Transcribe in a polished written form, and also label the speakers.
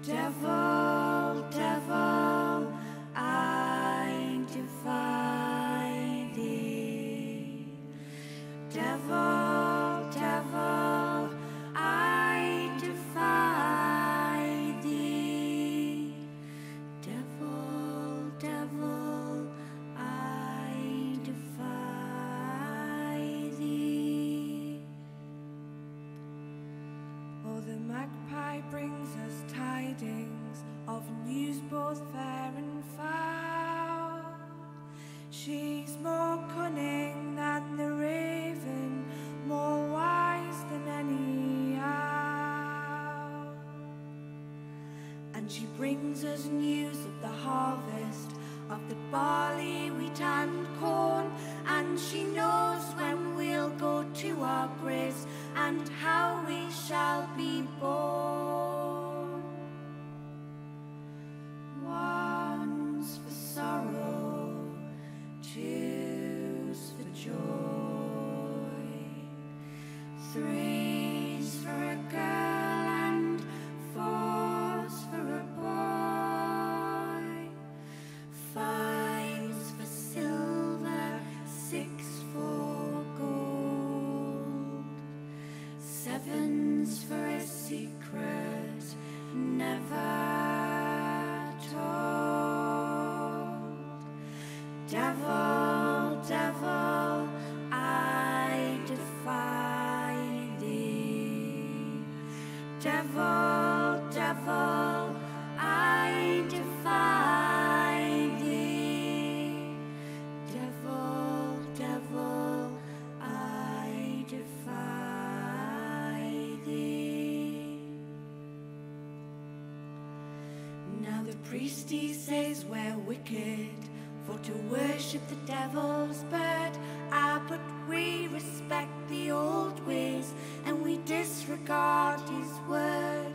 Speaker 1: Devil, devil, I defy thee. Devil, devil, I defy thee. Devil, devil, I defy thee. Oh, the magpie brings us tidings of news both fair and foul. She's more cunning than the raven, more wise than any owl. And she brings us news of the harvest, of the barley, wheat and corn. And she knows when we'll go to our graves and how we shall be born. One's for sorrow, two's for joy, three's for a girl and four's for a boy, five's for silver, six for gold, seven's for a secret never told. Devil, devil, I defy thee. Devil, devil, I defy thee. Devil, devil, I defy thee. Now the priest he says we're wicked for to worship the devil's bird. But we respect the old ways and we disregard his word.